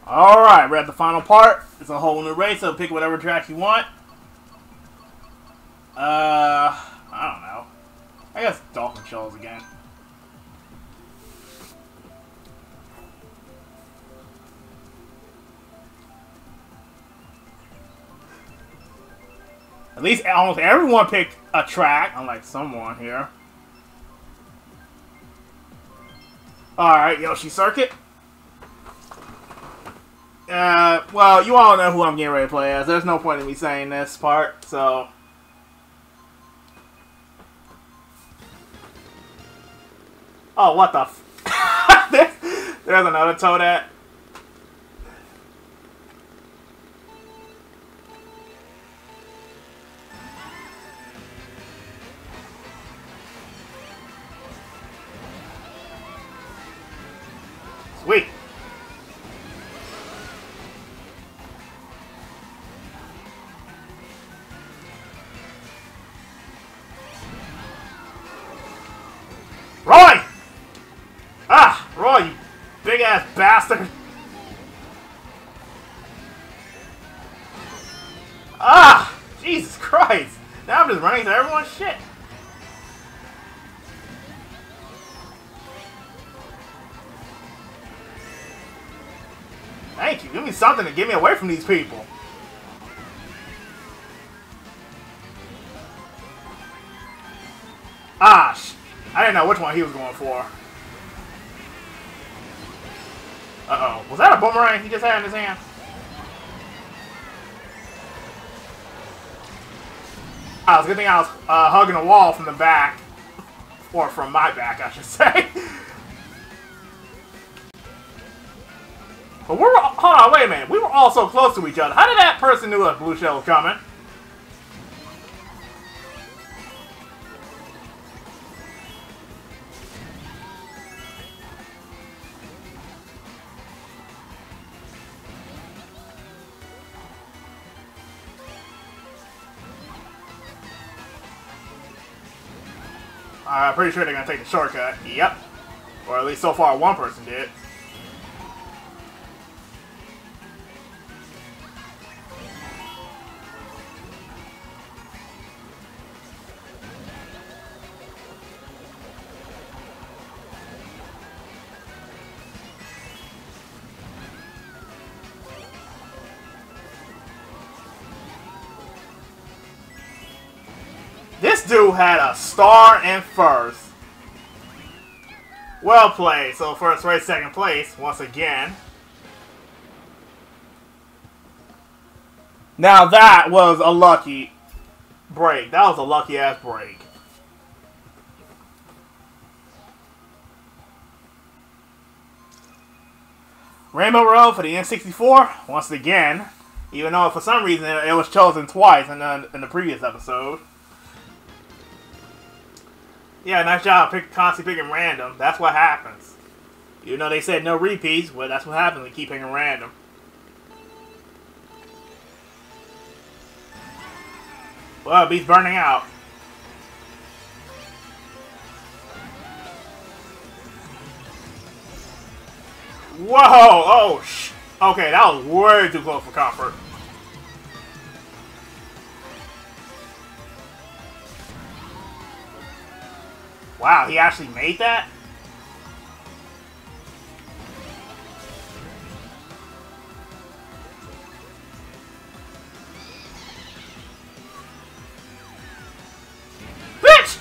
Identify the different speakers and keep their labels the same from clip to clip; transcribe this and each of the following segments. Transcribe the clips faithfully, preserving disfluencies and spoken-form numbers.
Speaker 1: Alright, we're at the final part. It's a whole new race, so pick whatever track you want. Uh, I don't know. I guess Dolphin Shoals again. At least almost everyone picked a track, unlike someone here. Alright, Yoshi Circuit. Uh, well, you all know who I'm getting ready to play as. There's no point in me saying this part, so... Oh, what the f... there's, there's another Toadette. Sweet. Roy! Ah, Roy, you big ass bastard. Ah, Jesus Christ. Now I'm just running through everyone's shit. Thank you. Give me something to get me away from these people. Ah, sh I didn't know which one he was going for. Uh-oh. Was that a boomerang he just had in his hand? Ah, it's a good thing I was uh, hugging a wall from the back. Or from my back, I should say. But we were, hold on, wait a minute. We were all so close to each other. How did that person knew a blue shell was coming? I'm pretty sure they're gonna take the shortcut. Yep. Or at least so far one person did. This dude had a star in first. Well played. So first race, second place, once again. Now that was a lucky break. That was a lucky ass break. Rainbow Road for the N sixty-four, once again. Even though for some reason it was chosen twice in the, in the previous episode. Yeah, nice job pick, constantly picking random. That's what happens. You know they said no repeats, but that's what happens when you keep picking random. Well, Beast's burning out. Whoa! Oh, sh... Okay, that was way too close for comfort. Wow, he actually made that? Bitch!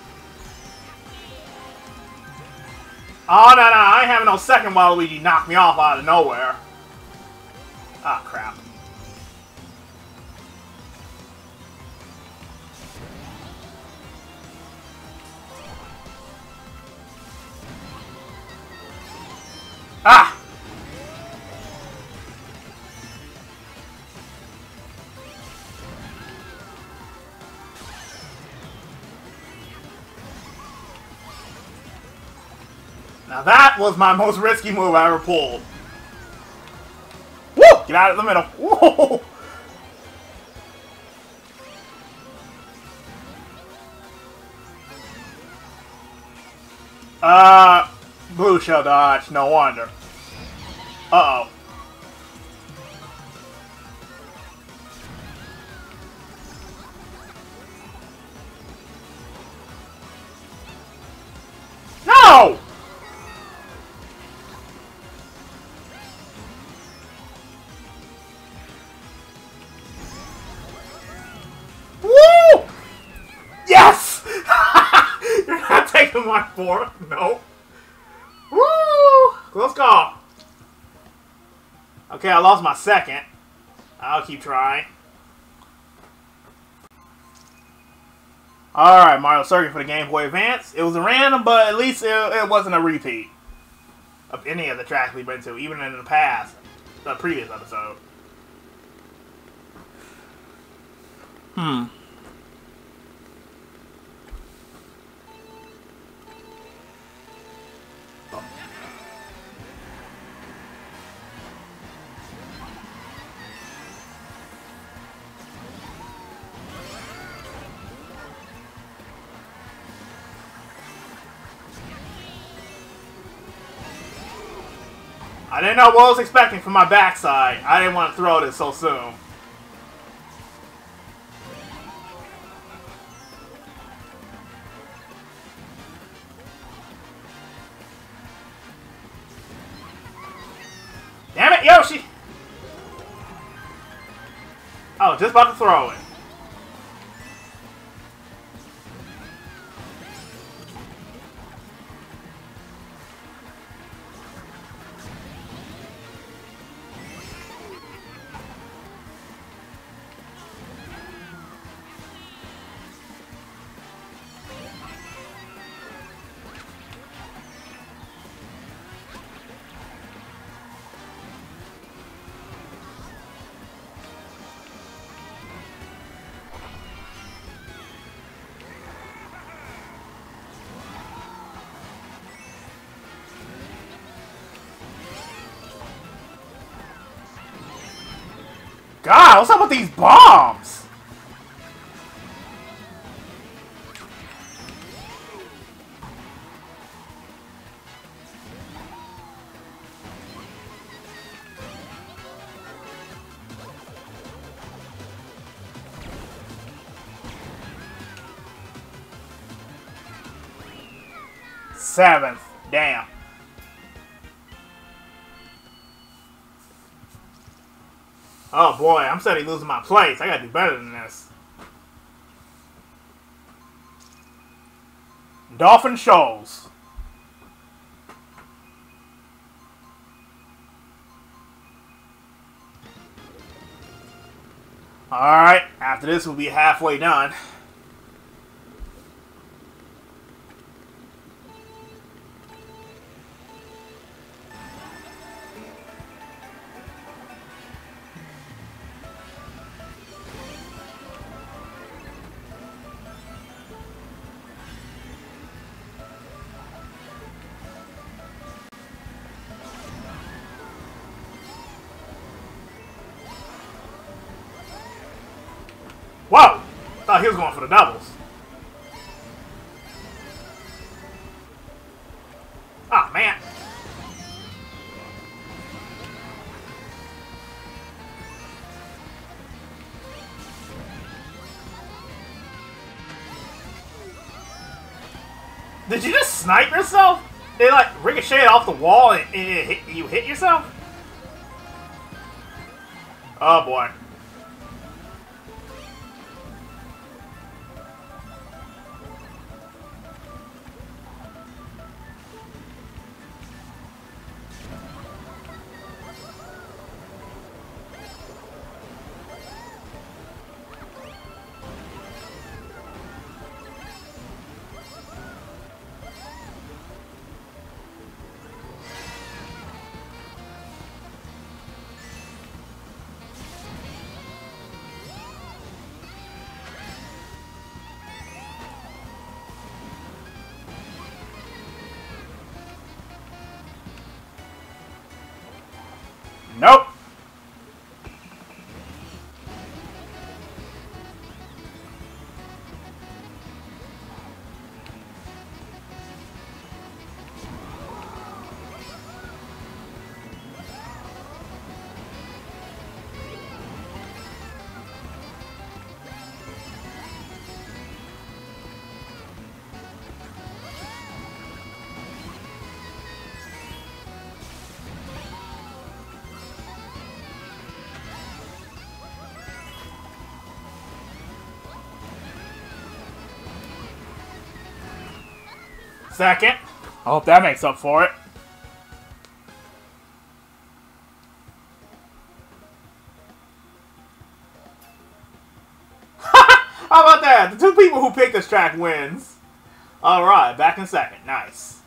Speaker 1: Oh, no, no, I ain't having no second Waluigi knock me off out of nowhere. Ah, crap. Ah! Now that was my most risky move I ever pulled. Woo! Get out of the middle. Whoa! Uh, blue shell dodge. No wonder. Uh-oh. fourth. Nope. Woo! Close call. Okay, I lost my second. I'll keep trying. Alright, Mario Circuit for the Game Boy Advance. It was a random, but at least it, it wasn't a repeat of any of the tracks we've been to, even in the past, the previous episode. Hmm. I didn't know what I was expecting from my backside. I didn't want to throw this so soon. Damn it, Yoshi! Oh, just about to throw it. God, what's up with these bombs? Seventh. Damn. Oh boy, I'm suddenly losing my place. I gotta do better than this. Dolphin Shoals. Alright, after this we'll be halfway done. Whoa! Thought he was going for the doubles. Ah, man. Did you just snipe yourself? It like ricocheted off the wall and, and it hit, you hit yourself? Oh boy. Nope. Second. I hope that makes up for it. How about that? The two people who picked this track wins. Alright, back in second. Nice.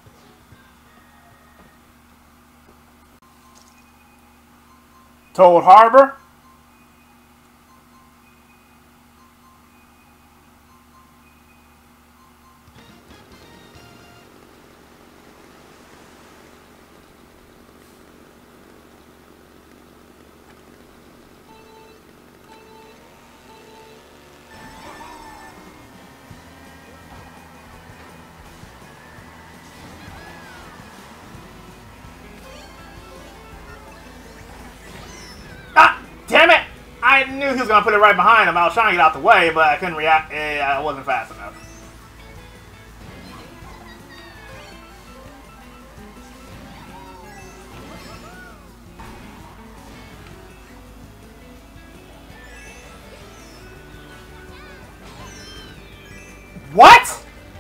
Speaker 1: Toad Harbor. Damn it! I knew he was gonna put it right behind him. I was trying to get out the way, but I couldn't react. Eh, I wasn't fast enough. What?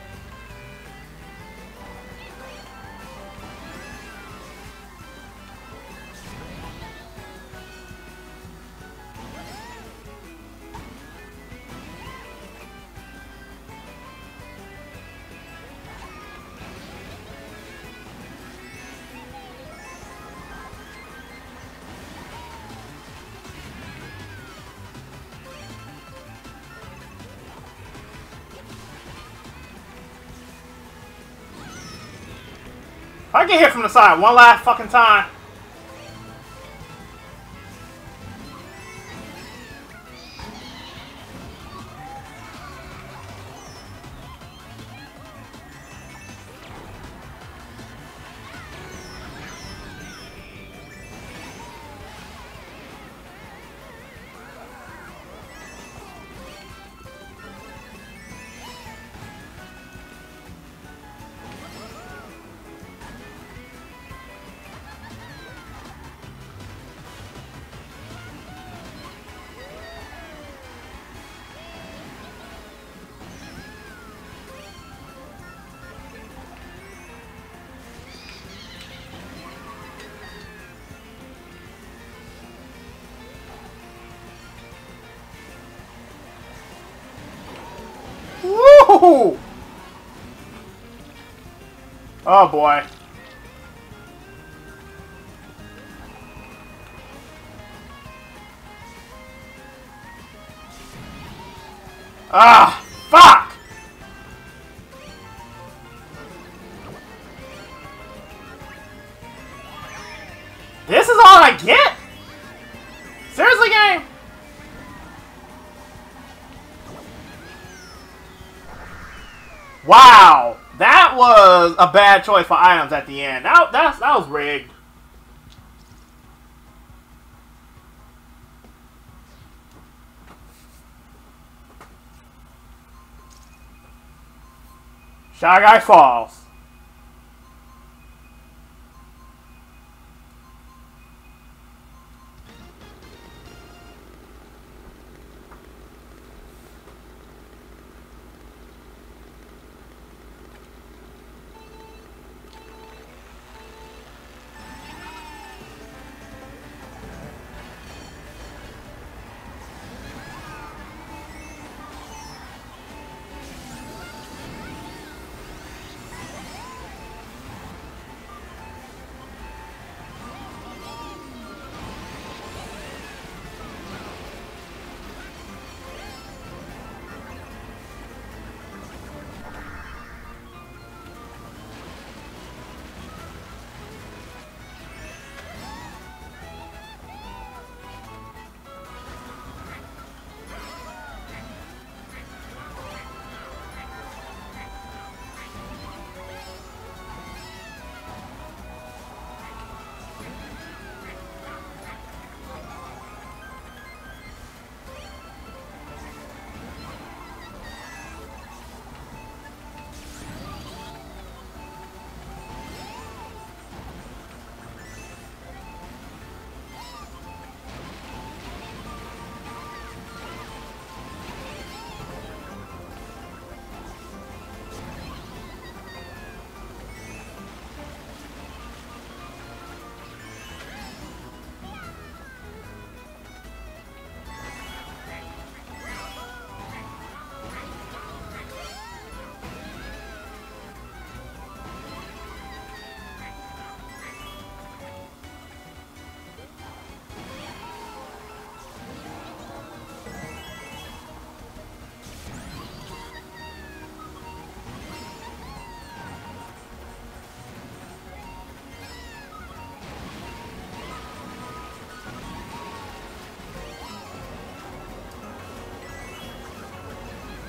Speaker 1: If I get hit from the side one last fucking time. Woo! Oh boy. Ah, fuck! This is all I get? Seriously, game? Wow, that was a bad choice for items at the end. That, that, that was rigged. Shy Guy Falls.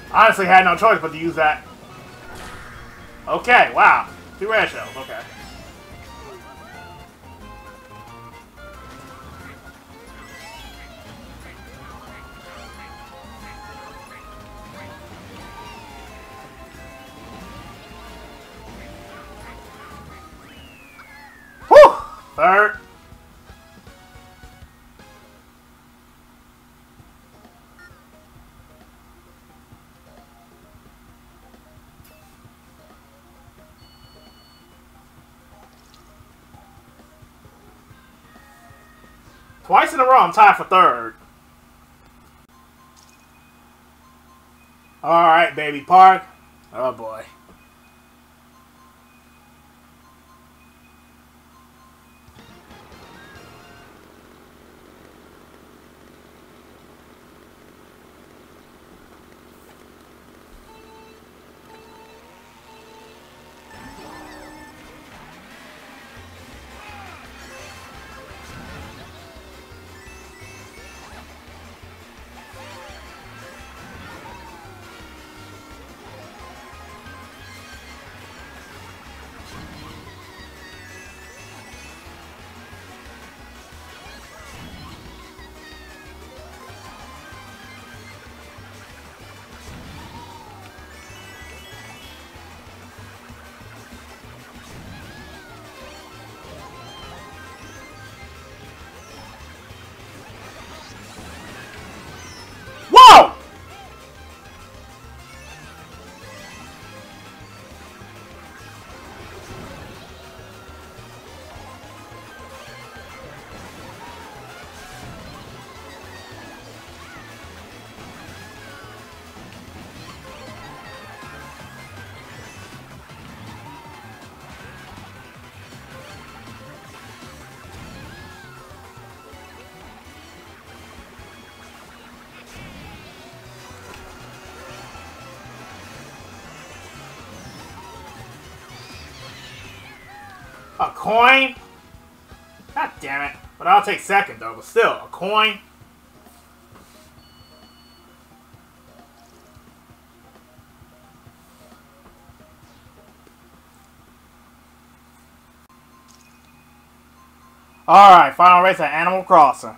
Speaker 1: Honestly, had no choice but to use that. Okay, wow. Two red shells, okay. Whew! Third. Twice in a row, I'm tied for third. Alright, baby Park. Oh boy. Whoa! A coin? God damn it. But I'll take second though, but still, a coin? Alright, final race at Animal Crossing.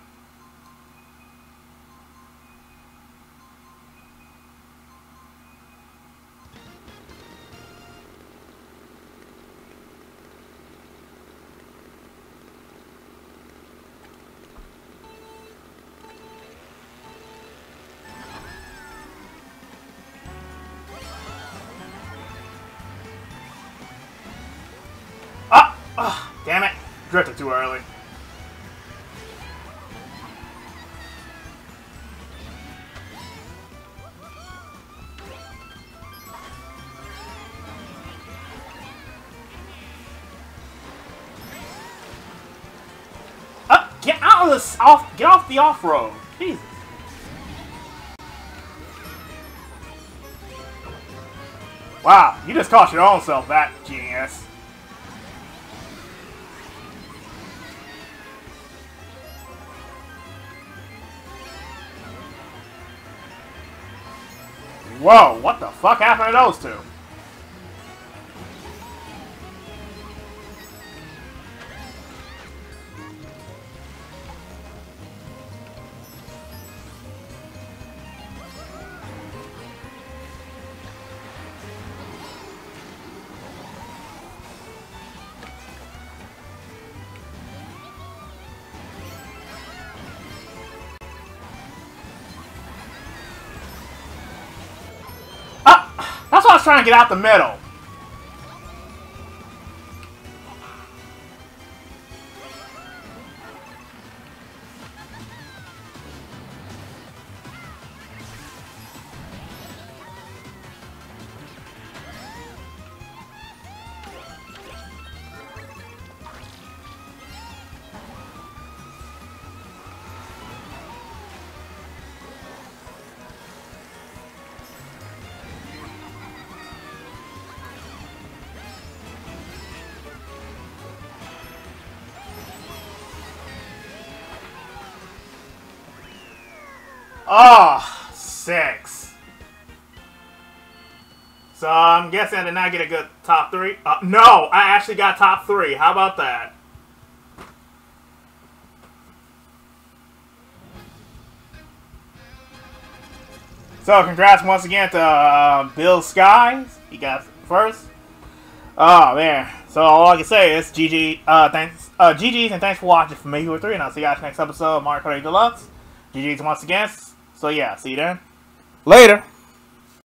Speaker 1: Ah! Oh, damn it. Drifted too early. Ah! Get out of this off get off the off-road. Jesus. Wow, you just cost your own self that, genius. Whoa, what the fuck happened to those two? That's why I was trying to get out the middle. Oh, six. So I'm guessing I did not get a good top three. Uh, no, I actually got top three. How about that? So congrats once again to uh, Bill Skies. He got first. Oh man. So all I can say is G G. Uh, thanks, uh, G G's, and thanks for watching from me, Who three, and I'll see you guys next episode of Mario Kart eight Deluxe. G G's once again. So yeah, see you then. Later.